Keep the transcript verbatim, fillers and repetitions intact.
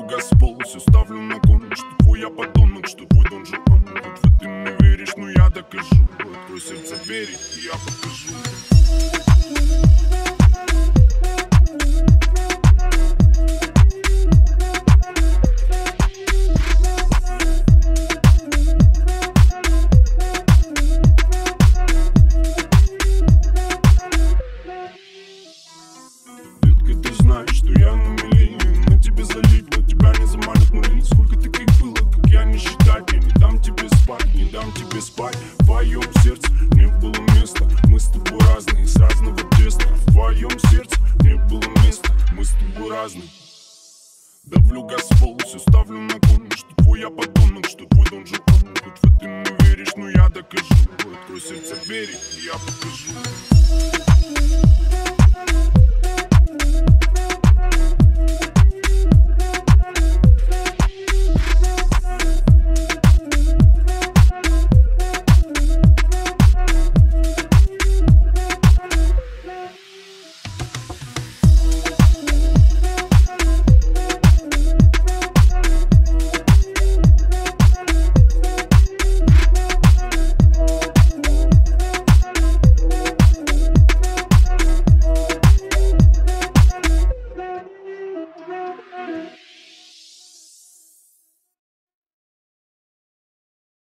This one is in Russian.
Газпол, все ставлю на кон, что твой я подонок, что твой Дон Жуан. Вот в это не веришь, но я докажу. Открой сердце, двери, и я покажу. Ты знаешь, что я на мели, на тебе залип, но тебя не заманит мой. Сколько таких было, как я, не считать. Я не дам тебе спать, не дам тебе спать. В твоем сердце не было места. Мы с тобой разные, с разного теста. В твоем сердце не было места. Мы с тобой разные. Давлю Газпол, все ставлю на кон, что твой я подонок, что твой Дон Жуан. Вот в это не веришь, но я докажу. Открой сердце, двери, и я покажу.